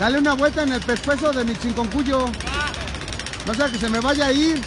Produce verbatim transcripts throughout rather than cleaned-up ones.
Dale una vuelta en el pescuezo de mi chinconcuyo. No sea que se me vaya a ir.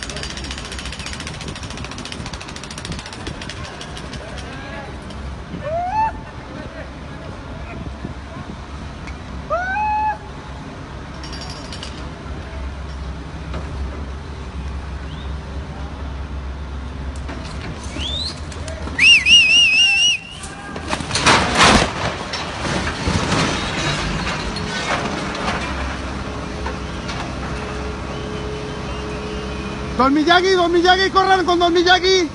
Don Miyagi, Don Miyagi, corran con Don Miyagi.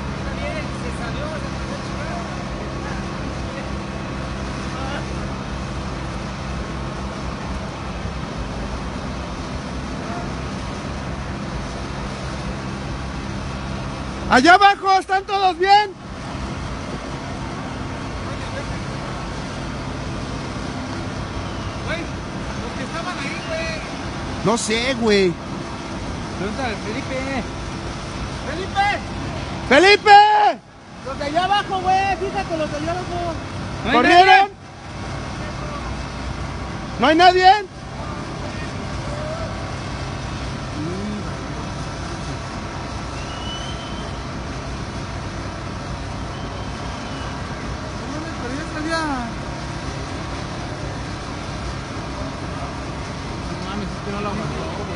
Allá abajo, ¿están todos bien? Güey, los que estaban ahí, güey. No sé, güey. Pregúntale, Felipe. ¡Felipe! ¡Felipe! Los de allá abajo, güey. Fíjate, los de allá abajo. ¿No hay ¿Corrieron? nadie? ¿No hay nadie? Pero ya salía. No mames, es que no lo aguantó, güey.